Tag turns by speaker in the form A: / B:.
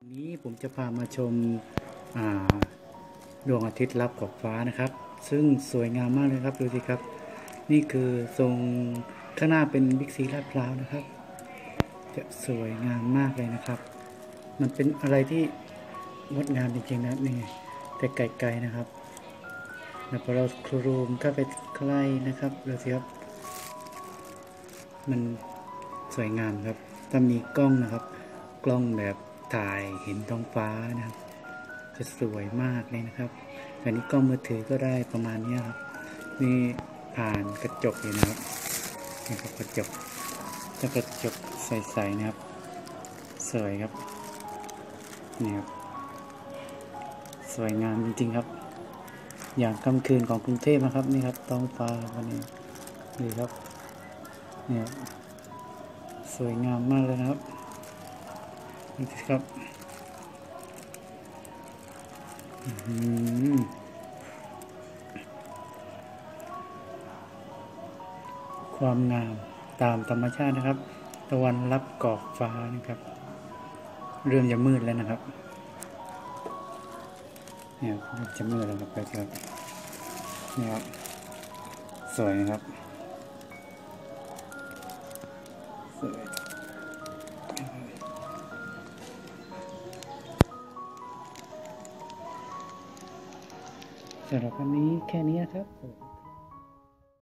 A: นี้ผมจะพามาชมดวงอาทิตย์ลับขอบฟ้านะครับซึ่งสวยงามมากเลยครับดูสิครับนี่คือทรงข้างหน้าเป็นบิ๊กซีลาดพร้าวนะครับจะสวยงามมากเลยนะครับมันเป็นอะไรที่งดงามจริงๆนะนี่แต่ไกลๆนะครับแล้วพอเราครูมเข้าไปใกล้นะครับดูสิครับมันสวยงามครับถ้ามีกล้องนะครับกล้องแบบถ่ายเห็นท้องฟ้านะครับจะสวยมากเลยนะครับแต่นี้กล้องมือถือก็ได้ประมาณนี้ครับนี่ผ่านกระจกเลยนะครับนี่ครับกระจกจะกระจกใสๆนะครับสวยครับนี่ครับสวยงามจริงๆครับอย่างค่ำคืนของกรุงเทพนะครับนี่ครับท้องฟ้าวันนี้นี่ครับเนี่ยสวยงามมากเลยนะครับนี่ครับความงามตามธรรมชาตินะครับตะวันรับขอบฟ้านะครับเริ่มจะมืดแล้วนะครับเนี่ยจะมืดแล้วครับเนี่ยครับสวยนะครับสวยสำหรับวันนี้แค่นี้นะครับ